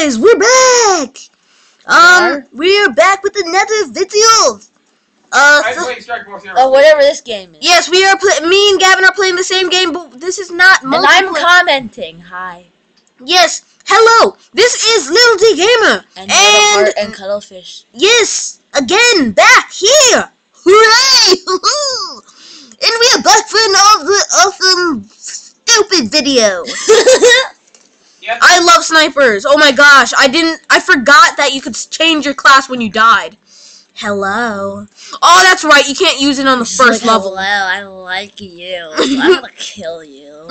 guys, we're back. We're back with another video. Whatever this game is. Yes, we are. Me and Gavin are playing the same game, but this is not multiplayer. And I'm commenting. Hi. Yes. Hello. This is Little D Gamer and Cuddlefish. Yes, again back here. Hooray! And we are back for another awesome stupid video. Yep. I love snipers. Oh my gosh, I forgot that you could change your class when you died. Hello. Oh, that's right. You can't use it on the first level. Hello, I like you. I'm gonna kill you.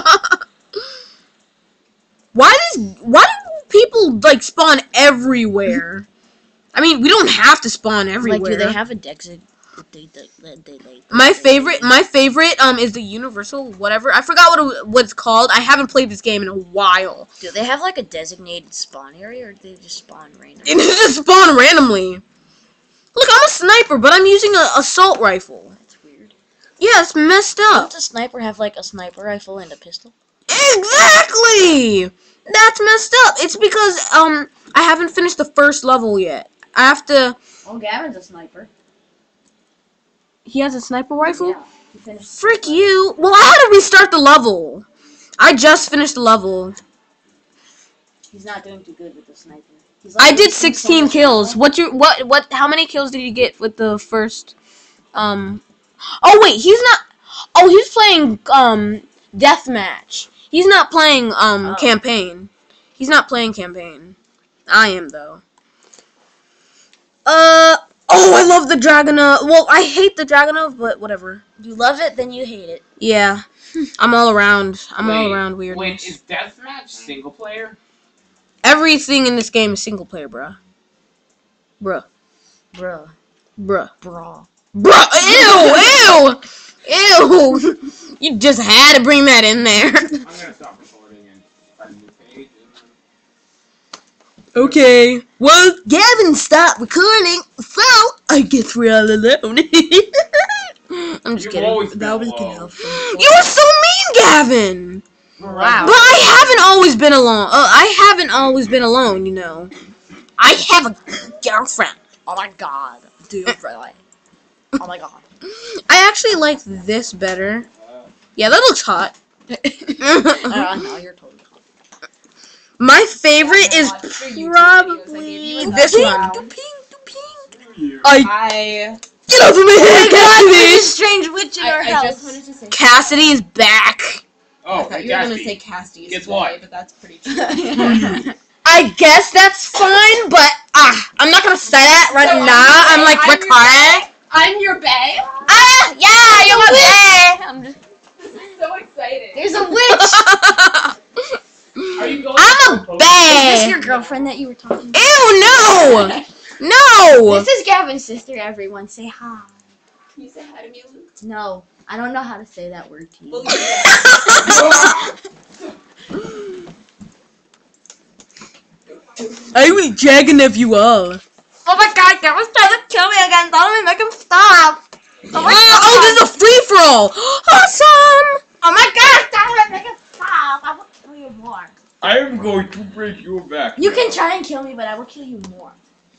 Why do people like spawn everywhere? I mean, we don't have to spawn everywhere. Like, do they have a designated? My favorite is the universal whatever. I forgot what it's called. I haven't played this game in a while. Do they have like a designated spawn area, or do they just spawn randomly? It just spawn randomly. Look, I'm a sniper, but I'm using an assault rifle. That's weird. Yeah, it's messed up. Doesn't a sniper have like a sniper rifle and a pistol? Exactly. That's messed up. It's because I haven't finished the first level yet. I have to. Oh, Gavin's a sniper. He has a sniper rifle? Yeah, he finished. Frick you. Well, I had to restart the level. I just finished the level. He's not doing too good with the sniper. I did 16 kills. What? How many kills did you get with the first? Oh wait, he's not. Oh, he's playing deathmatch. He's not playing campaign. He's not playing campaign. I am though. Oh, I love the Dragunov. Well, I hate the Dragunov, but whatever. You love it, then you hate it. Yeah, I'm all around. All around weirdness. Wait, is deathmatch single player? Everything in this game is single player, bruh. Bruh. Bruh. Bruh. Bruh. Bruh. Ew. Ew. You just had to bring that in there. I'm gonna stop recording and find a new page. Okay. Well, Gavin stopped recording, so I guess we're all alone. I'm just kidding. That was You were so mean, Gavin. Wow. But I haven't always been alone. I haven't always been alone, you know. I have a girlfriend. Oh my god. Dude, really? Oh my god. I actually like this better. Yeah, that looks hot. No, you're totally hot. My favorite is probably this one. Get off of me, Cassidy! Strange witch in our house. Cassidy is back. Oh, I thought you were gonna say Cassidy. Guess what? But that's pretty true. I guess that's fine, but I'm not gonna say that right now. I'm like recording. I'm your bae. Yeah, you're my bae. I'm just So excited. There's a witch! Are you going I'm a Is this bae. your girlfriend that you were talking to? Ew, no, no. This is Gavin's sister, everyone. Say hi. Can you say hi to me, Luke? No, I don't know how to say that word to you. Well, I was jacking if you all. Oh my god, Gavin's trying to kill me again. Don't make him stop. Oh my god. Oh, this is a free-for-all. Awesome. Oh my god, don't make him stop. I will kill you more. I am going to break your back. You can try and kill me, but I will kill you more.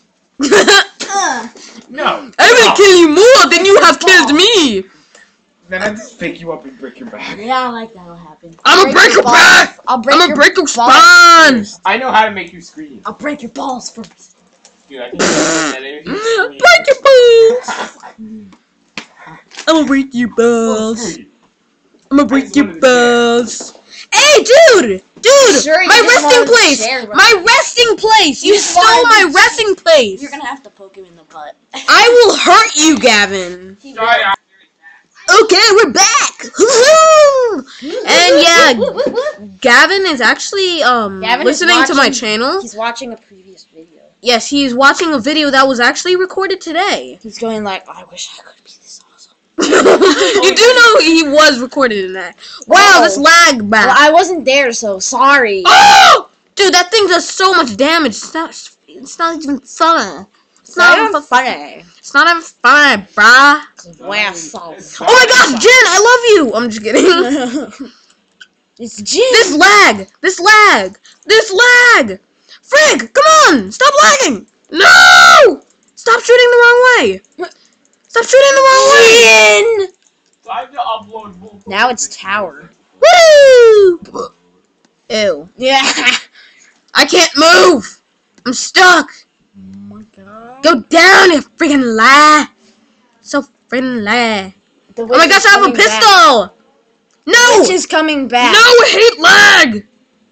No. I will kill you more than you have killed me. Then I just pick you up and break your back. Yeah, like that'll happen. I'm gonna break your back. I'll break I'm your gonna break your balls spine. first. I know how to make you scream. I'll break your balls first. Dude, I can do that. Break your balls. I'm gonna break your balls. I'm gonna break your balls. Hey, dude! Sure, you my just resting wanted to place! share, right? My resting place! You just stole wanted my to resting place! You're gonna have to poke him in the butt. I will hurt you, Gavin. Sorry, Okay, we're back! Woohoo! And yeah, Gavin is actually Gavin is listening to my watching- channel. He's watching a previous video. Yes, he's watching a video that was actually recorded today. He's going like, I wish I could be this awesome. You do know he was recorded in that. Wow, Oh. this lag back. Well, I wasn't there, so sorry. Oh! Dude, that thing does so much damage. It's not even funny. It's not even funny. It's not even funny, bruh. Wow, so. Oh my gosh, Jen, I love you. I'm just kidding. It's Jin. This lag. Frig! Come on! Stop lagging! No! Stop shooting the wrong way! Stop shooting the wrong way! Time to upload multiple. Now it's tower. Woo! Ew. Yeah. I can't move! I'm stuck! Oh my god. Go down, you freaking lie! So freaking lie. The Oh my gosh, I have a pistol! No! Witch is coming back. No, I hate lag!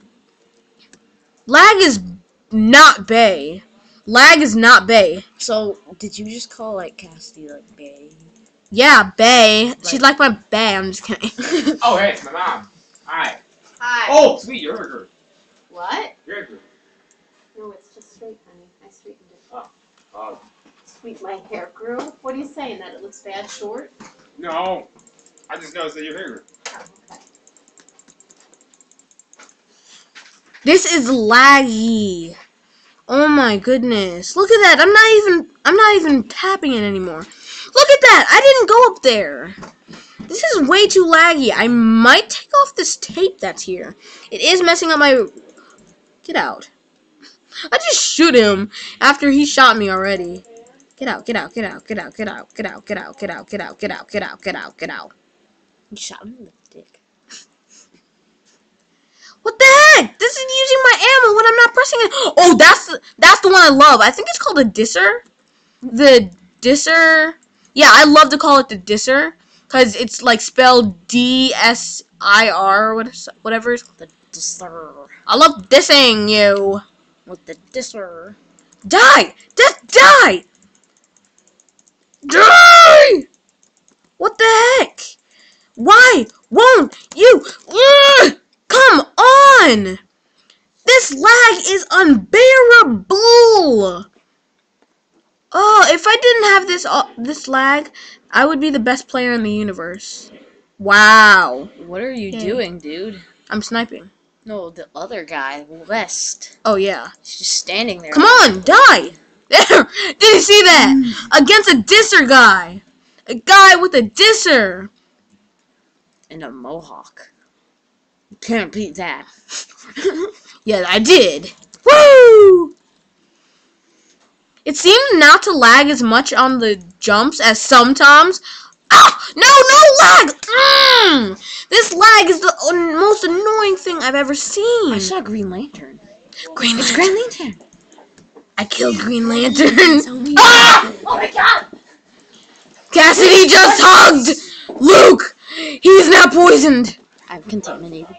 Lag is not bae. Lag is not bae. So, did you just call, like, Cassidy, like, bae? Yeah, bae. She's like my bae. I'm just kidding. Oh, hey, it's my mom. Hi. Hi. Oh, sweet, your hair. What? Your hair. No, it's just straight, honey. I straightened it. Oh. Sweet, my hair grew. What are you saying? That it looks bad short? No. I just noticed that your hair grew. Oh, okay. This is laggy. Oh my goodness. Look at that. I'm not even tapping it anymore. Look at that. I didn't go up there. This is way too laggy. I might take off this tape that's here. It is messing up my... Get out. I just shoot him after he shot me already. Get out, get out, get out, get out, get out, get out, get out, get out, get out, get out, get out, get out, get out. You shot him in the dick. What the heck? This is using my ammo when I'm not pressing it. Oh, that's the one I love. I think it's called a disser. The disser. Yeah, I love to call it the disser because it's like spelled D-S-I-R or whatever. The disser. I love dissing you. With the disser. Die! Just die! Die! What the heck? Why won't you? Ugh! Come on! This lag is unbearable. Oh, if I didn't have this lag, I would be the best player in the universe. Wow. What are you Yeah. doing, dude? I'm sniping. No, the other guy, West. Oh, yeah. He's just standing there. Come on, die! There! Did you see that? Against a disser guy. A guy with a disser. In a mohawk. You can't beat that. Yeah, I did. Woo! It seemed not to lag as much on the jumps as sometimes. Ah! No lag! This lag is the most annoying thing I've ever seen. I saw Green Lantern. Green It's Lantern. Green Lantern. I killed Green Lantern. Ah! Oh my god! Cassidy just hugged Luke. He's now poisoned. I'm contaminated.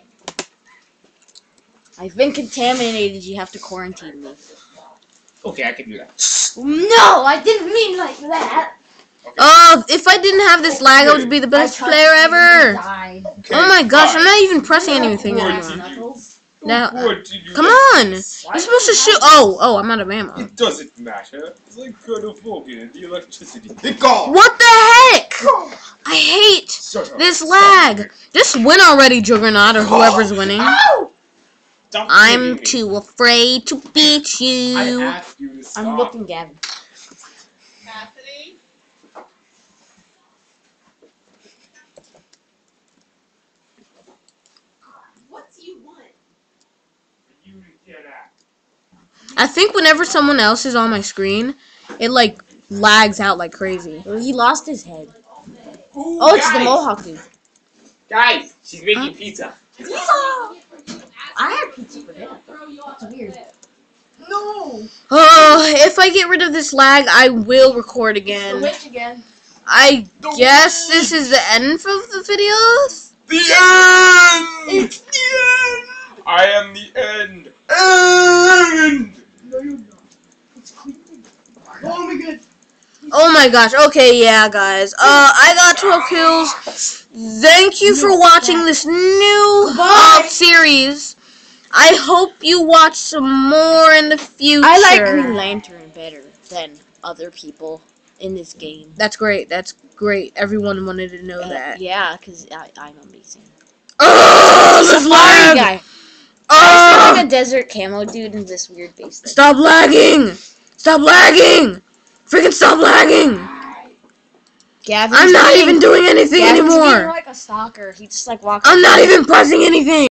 I've been contaminated. You have to quarantine me. Okay, I can do that. No, I didn't mean like that. If I didn't have this lag, I would be the best player ever. Die. Okay, Oh my gosh, I'm fine. not even pressing anything Quarantine anymore. you. Knuckles. Now, Quarantine you. come on. You're supposed to shoot. Oh, I'm out of ammo. It doesn't matter. It's like Colonel Vulcan and the electricity. It gone. What the heck? I hate Shut up. this Stop. lag. Just win already, Juggernaut, or whoever's winning. Oh! Stop I'm hitting me. too afraid to beat I you. asked you to stop. I'm looking, Gavin. Cassidy? What do you want? You to get out. I think whenever someone else is on my screen, it like lags out like crazy. He lost his head. Ooh, Oh, it's the guys. mohawk dude. Guys, she's making pizza. I had pizza for dinner. It's weird. No! If I get rid of this lag, I will record again. Witch again. I guess this is the end of the videos. The end! It's the end! I am the end! End! No, you're not. It's creepy. Oh my god. Oh my gosh. Okay, yeah, guys. I got 12 kills. Thank you for watching this new series. I hope you watch some more in the future. I like Green Lantern better than other people in this game. That's great. That's great. Everyone wanted to know that. Yeah, because I'm amazing. Oh, this Flying lag! guy. Oh, I like a desert camo dude in this weird base thing. stop lagging! Stop lagging! Freaking stop lagging! Gavin's I'm not being- even doing anything Gavin's being anymore. like a stalker. He just like walks. I'm not even pressing anything.